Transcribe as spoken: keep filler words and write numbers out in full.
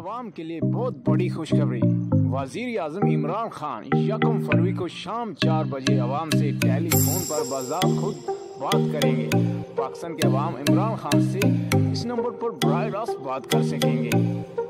आवाम के लिए बहुत बड़ी खुशखबरी। वजीर आजम इमरान खान यकम फरवरी को शाम चार बजे आवाम से टेलीफोन पर बाज़ात खुद बात करेंगे। पाकिस्तान के अवाम इमरान खान से इस नंबर पर बराह रास्त बात कर सकेंगे।